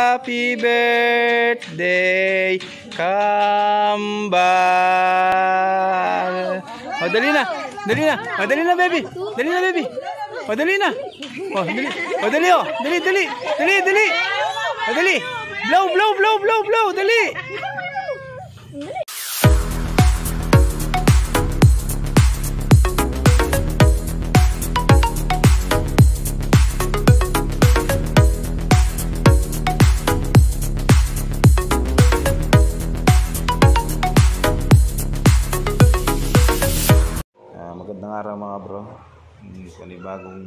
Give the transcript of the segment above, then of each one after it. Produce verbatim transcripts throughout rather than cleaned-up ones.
Happy birthday, Kambal. Oh, dali na. Dali na. Oh, dali na, baby. Dali na, baby. Oh, dali na. Oh, dali. Oh, dali, oh. Dali, dali. Dali, dali. Oh, dali. Blow, blow, blow, blow, blow. Dali. Magandang araw mga bro. Panibagong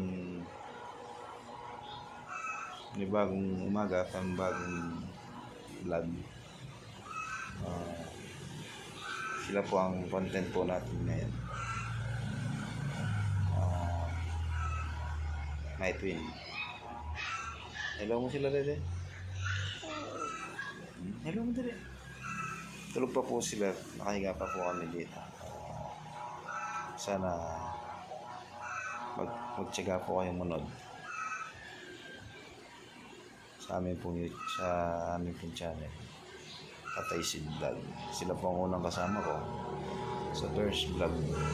panibagong umaga, panibagong vlog. Uh, sila po ang content po natin ngayon. Uh, my twin. Hello mo sila dede. Hello mo dede. Tulog pa po sila. Nakahiga pa po kami dito. Sana mag magtiyaga po kayong munod sa amin pong sa aming pong channel Tatay Sid Vlog. Sila po ang unang kasama ko sa first vlog.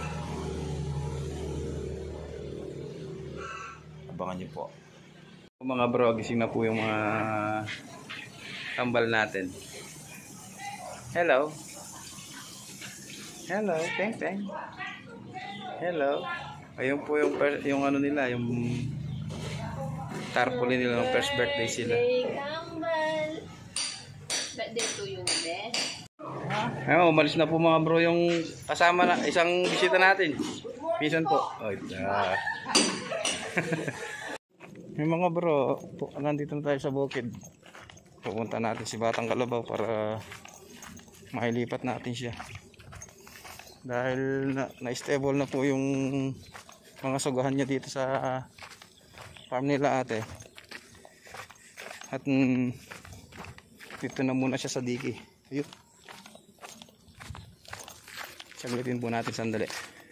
Abangan niyo po mga bro. Gising na po yung mga kambal natin. Hello. Hello, teng teng. Hello. Ayun po yung yung ano nila, yung tarpaulin nila ng first birthday sila. Kambal. Birthday to you, be. Ayun, umalis na po mga bro yung kasama na isang bisita natin. Pinsan po. Oh, yeah. Yung mga bro, po, nandito na tayo sa bukid. Pupunta natin si Batang Kalabaw para mailipat natin siya. Dahil na, na-stable na po yung mga sugahan niya dito sa farm nila ate. At mm, dito na muna siya sa diki. Ayun. Saglitin po natin sandali.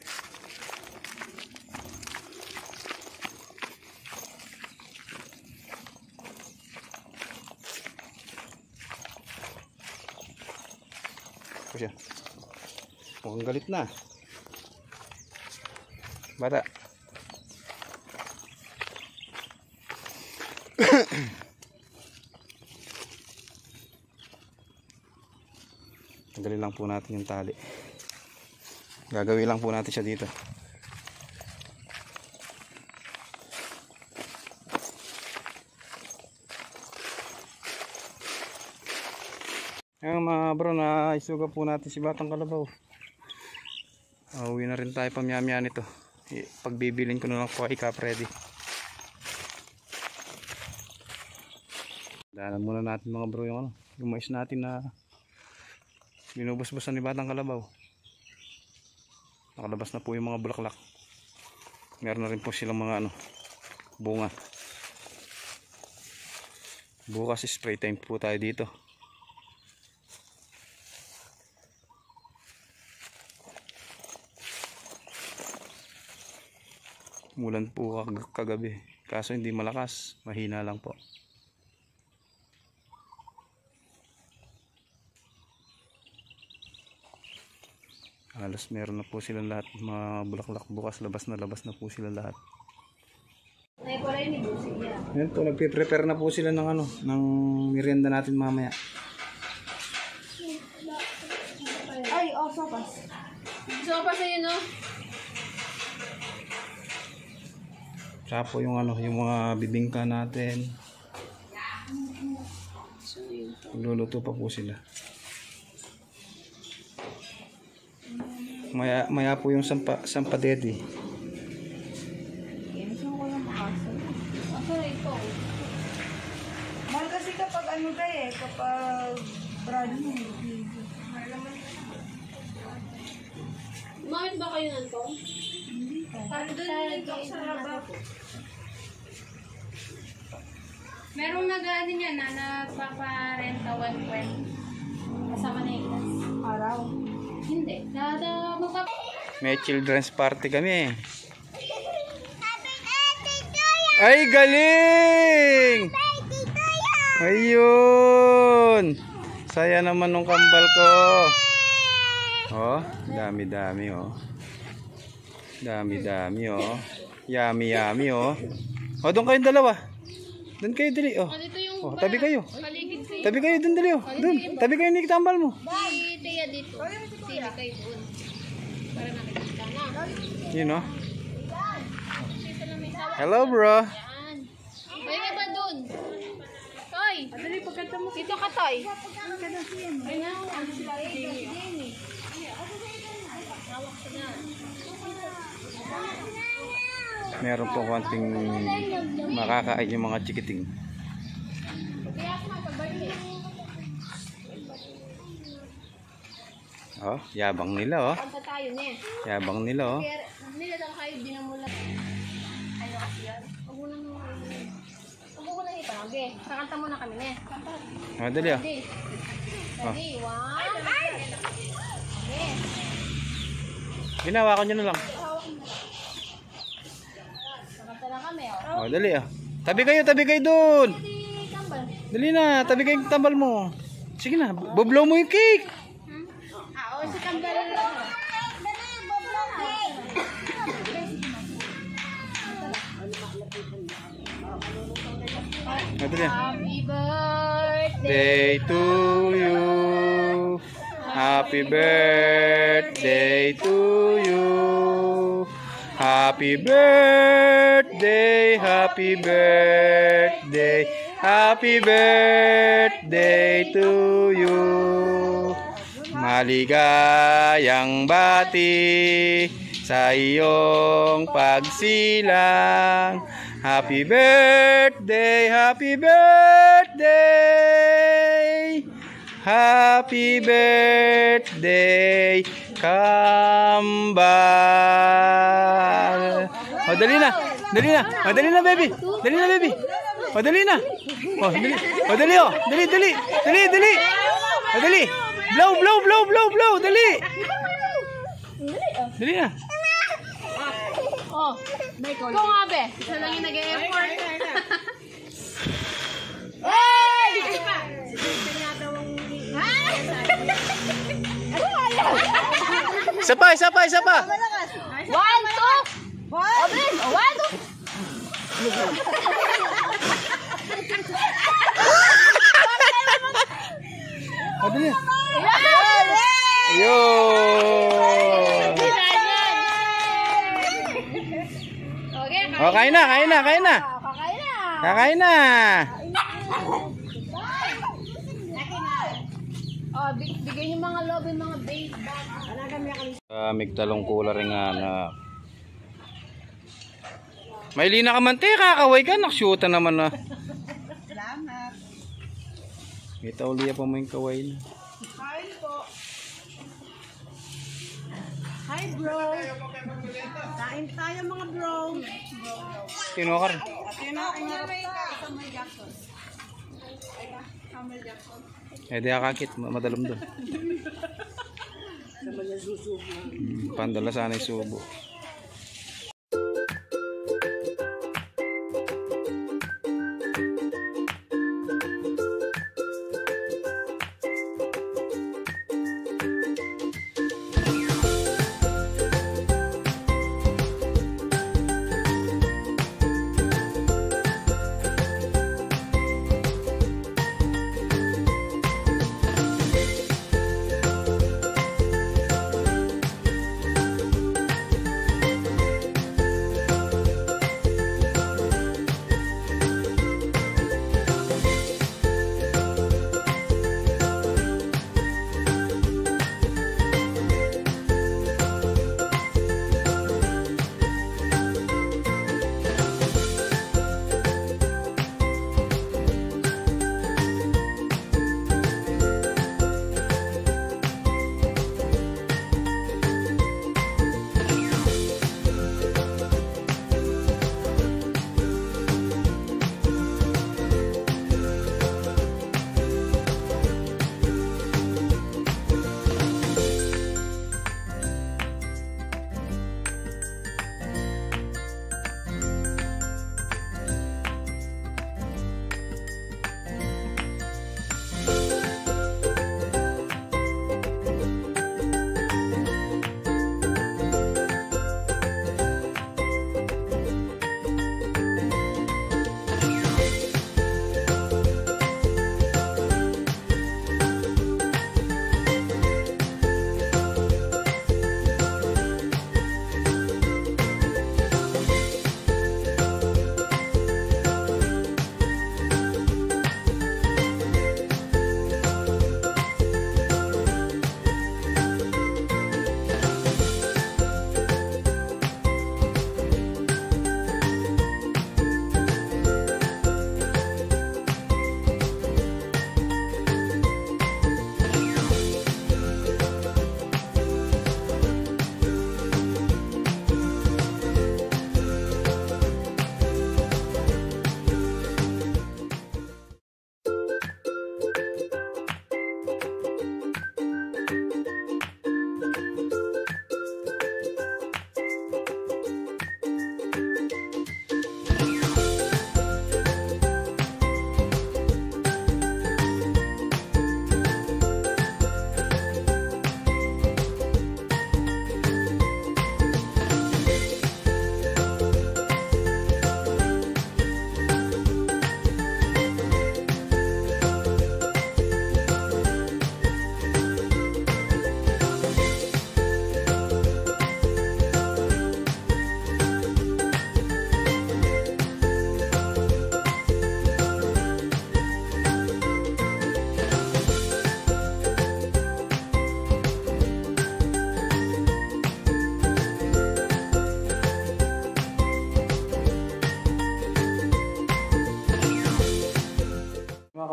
Ito siya. Mukhang galit na. Bata. Tanggalin lang po natin yung tali. Gagawin lang po natin siya dito. Ayun mga bro, na isuga po natin si Batang Kalabaw. Uh, uwi na rin tayo pamyamya nito. Pagbibilin ko na lang po kay Kapredi. Daanan muna natin mga bro yung ano, yung mais natin na binubusbusan ni Batang Kalabaw. Nakalabas na po yung mga bulaklak. Meron na rin po silang mga ano, bunga. Bukas spray time po tayo dito. Mulan po kagabi, kaso hindi malakas, mahina lang po. Halos meron na po silang lahat mga bulaklak. Bukas labas na labas na po sila lahat. Ayan po, nagpe-prepare na po sila ng ano, ng merienda natin mamaya. Ay, oh, sopas. Sopas ayun, no? Tsaka po yung ano, yung mga bibingka natin. Luluto pa po sila. Maya, maya po yung sampa, sampadedi. Mahal kasi kapag ano ka eh, kapag brand mo. Bakit ba kayo nanto? Paano doon dito sa lababo? Merong nag-ano niya na nagpaparenta one twenty. Kasama na yung ilas. Araw. Hindi. Nada magpap... May children's party kami. Ay, galing! Ayun. Saya naman nung kambal ko. Oh, dami-dami oh. Dami-dami oh. Yummy yummy oh. Oh, doon kayong dalawa. Doon kayo dali oh. Dito yung Oh, tabi kayo. paligid kayo. Tabi kayo doon dali oh. Doon, tabi kayo ni kambal mo. Si Tia dito. Sili kayo doon. Para nakikita na. Yun oh. Hello bro. Yan. May iba doon. Toy. Adali pagkanta mo. Dito ka, Toy. Ay na, ano sila rin. Hawak ko na. Meron po konting makakain yung mga chikiting. Kaya ako mag-birthday. Oh, yabang nila oh. Kanta tayo niya. Yabang nila oh. Kaya nila lang kayo dinamulat. Ano kasi yan? Huwag mo nang... Huwag mo nang ipalagi. Kakanta muna kami niya. Kanta. Oh, dali oh. Ready? Ready? One. Okay. Ginawa ko nyo na lang. Kakanta na kami, oh. Oh, dali oh. Tabi kayo, tabi kayo doon. Ready, kambal. Dali na, tabi kayo yung tambal mo. Sige na, bublow mo yung cake. Hmm? Ah, oh, si kambal. Oh, dali ah. Happy birthday. Day to you. Happy birthday to you. Happy birthday, happy birthday, happy birthday to you. Maligayang bati sa iyong pagsilang. Happy birthday, happy birthday. Happy birthday, kambal. Oh, dali na. Dali na. Oh, dali na, baby. Dali na, baby. Oh, dali na. Oh, dali. Oh, dali oh. Dali, dali. Dali, dali. Oh, dali. Blow, blow, blow, blow, blow. Dali. Dali na. Oh, ikaw nga, be. Isa lang yung nag-e-effort. Hey! Isa pa, isa pa, isa pa. One, two. One, one, two. Oh, dali. Ayun. Okay, Oh, kain na, kain na, kain na. kakain na. Kakain na. Oh, big- bigyan yung mga love yung mga base bag. Uh, migtalong kula rin nga na. May lina ka man te, kakaway ka, naksyuta naman na. Salamat. Kita uliya pa mo yung kaway na. Kain po. Hi, bro. Kain tayo mga bro. Tinuha ka rin. Kinain nga ka. Samuel Jackson. Samuel Jackson. Eh di akakit, madalom doon. Samuel Jackson. Hmm, pandala sana yung subo.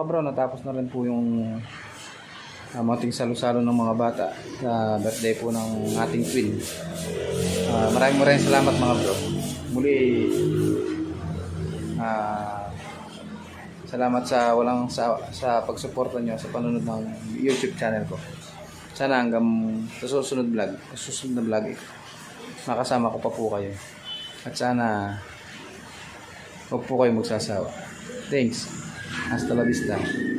kabro, natapos na rin po yung uh, mating salo-salo ng mga bata sa birthday po ng ating twin. Uh, maraming maraming salamat mga bro. Muli, uh, salamat sa walang sa, sa pagsuporta nyo sa panonood ng YouTube channel ko. Sana hanggang sa susunod vlog, sa susunod na vlog, eh, makasama ko pa po kayo. At sana huwag po kayo magsasawa. Thanks. Hasta la vista.